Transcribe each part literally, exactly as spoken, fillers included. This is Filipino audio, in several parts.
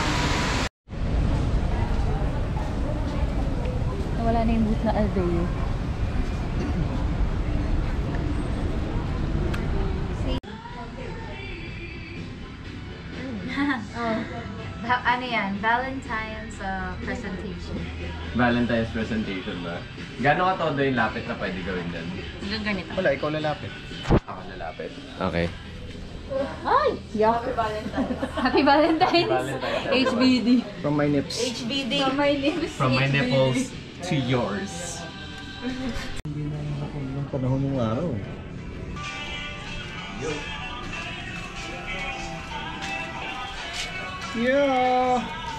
Wala na yung booth na Aldeo. Oh. Ano yan? Valentine's uh, presentation. Valentine's presentation ba? Gano'n ka todo yung lapit na pwede gawin dyan? Hanggang ganito. Wala, ikaw lalapit. Ako lalapit. Okay. Ay! Yuck! Happy Valentine's! Happy Valentine's! Valentine's. H B D. From my nips. H B D. From my nips. From my H B D. nipples to yours. Hindi na yung panahon ng araw. Yeah!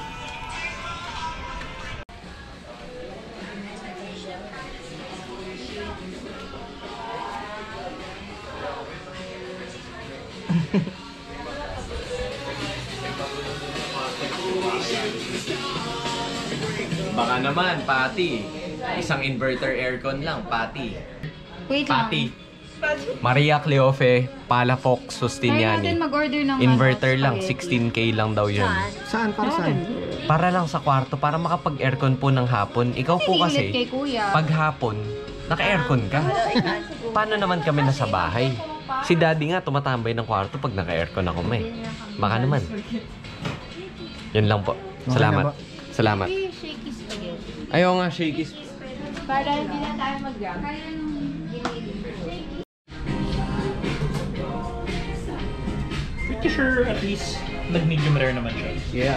Baka naman, pati. Isang inverter aircon lang, pati. Wait lang. Pati. Maria Cleofe, Palafox, Kaya Sustiniani. natin mag-order ng Inverter ano, lang, spaghetti. sixteen K lang daw yun. Saan? Para saan? Para lang sa kwarto, para makapag-aircon po ng hapon. Ikaw po Kasi kasi, kay kuya. pag hapon, naka-aircon ka. Paano naman kami nasa bahay? Si daddy nga tumatambay ng kwarto pag naka-aircon ako may. Baka naman. Yun lang po. Salamat. Salamat. Hey, shaky spaghetti. Ayaw nga, shaky. Para hindi na tayo mag-grab. Kaya nung shaky. Pretty sure at least nag-medium rare naman siya. Yeah.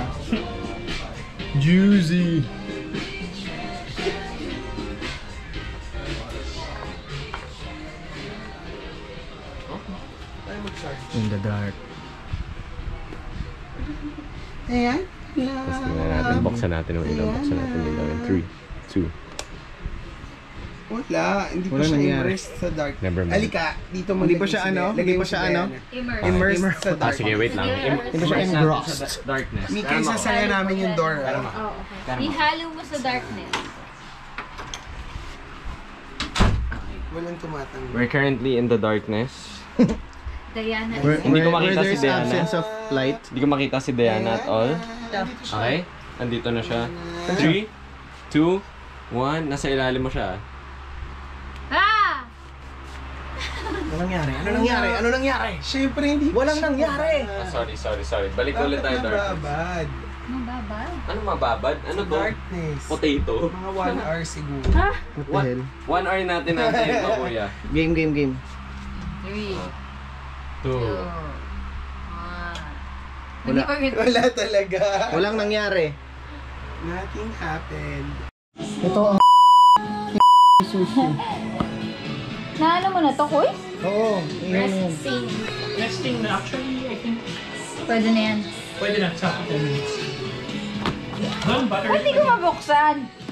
Juicy! In the dark. Ayan. Tapos tingnan natin, buksan natin yung ilaw. Buksan natin yung ilaw. three, two. Wala, hindi pa Walang siya nangyari. immersed sa dark. Never mind. Alika, dito mo Hindi lagay pa siya si ano? Be- Hindi lagay pa mo siya si ano? Bea. Immerse. Immersed sa Ah, dark. sige, wait lang. Im- Hindi ba siya immerse engrossed? natin sa darkness. Mika, isasaya namin yung door. ah. Oh, okay. Ihalo mo sa darkness. Walang tumatanggal. We're currently in the darkness. Diana. Where, Hindi ko where- makita where si there's Diana. absence of light. Hindi ko makita si Diana at all. Okay? Andito na siya. three, two, one. Nasa ilalim mo siya. Ah! Ano nangyari? Ano nangyari? Ano nangyari? Siyempre, hindi pa Walang siya nangyari! Ah, sorry, sorry, sorry. Balik Bakit ulit tayo darkness. nababad? Mababal. Ano mababad? Ano Sa to? darkness. Potato? Mga one hour siguro. Ha? What the One, hell? one hour natin natin ito, kuya. Game, game, game. Three. Two. Two. One. Hindi pa rin. Wala talaga. Walang nangyari. Nothing happened. Ito ang sushi. Na ano mo na to, Koy? Oo. Yun yun. Resting na actually, I think, Pwede na yan. pwede na sa ten minutes. Well, butter. Ba't di ko mabuksan?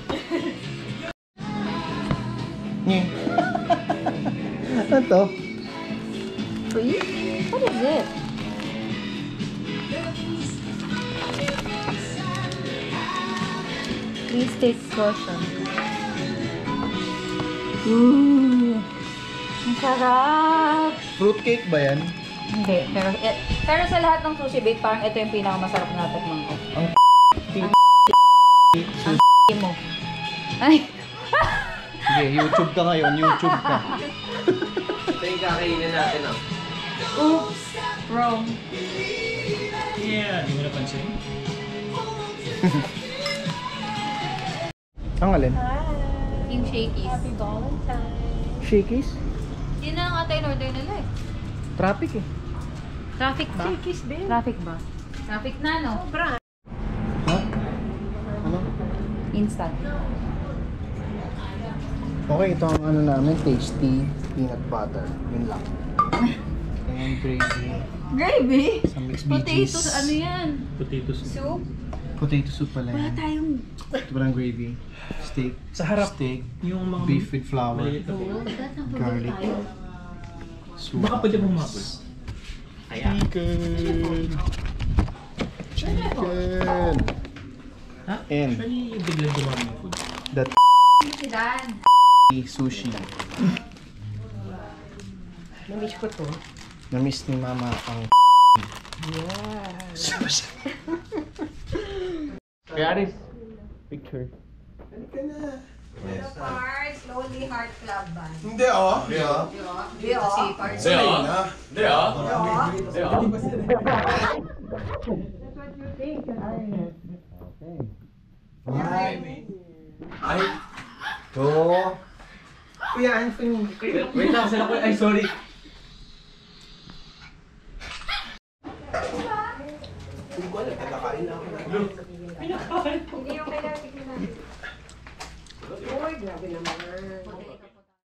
Ano to? Uy? What is it? Please take caution. Ooh! Ang sarap! Fruitcake ba yan? Hindi, pero, eh, pero sa lahat ng sushi bake, parang ito yung pinakamasarap na tikman ko. Ang Ang mo. Ay! Sige, YouTube ka ngayon. YouTube ka. Ito yung kakainin natin, ah. Oops! Wrong. Yeah, hindi mo napansin. Ang alin? Yung shakies. Happy Valentine's. Shakies? Yun na ang ata in order nila eh. Traffic eh. Traffic ba? Shakies din. Traffic ba? Traffic na, no? Ha? Ano? Instant. Okay, ito ang ano namin. Tasty peanut butter. Yun lang. And gravy. Gravy? Some mixed veggies. Potatoes, ano yan? Potatoes. Soup? Potato soup pala Wala yan. tayong... Ito ba ng gravy? Steak. Sa harap, Steak. yung mga Beef with flour. maliit na Oo, dapat nang Garlic. tayo. Soup. Baka pwede mong mapul. Chicken. Chicken. Ha? And Actually, biglang dumami yung food. that Si Dan. sushi. Namiss ko to. Na-miss ni Mama ang Yes. sushi. Kaya Aris, picture. Halika na. Hello, Parts. Lonely Heart Club Band. Hindi oh. Hindi ah. Di o. Si Parts. Sanay na. Hindi ah. Hindi ah. Ay, Two. Kuya Anthony. wait lang sila ko. Ay, sorry. Hindi ko alam, tatakain na ako. Hindi yung kailangan tignan natin. Uy, grabe naman.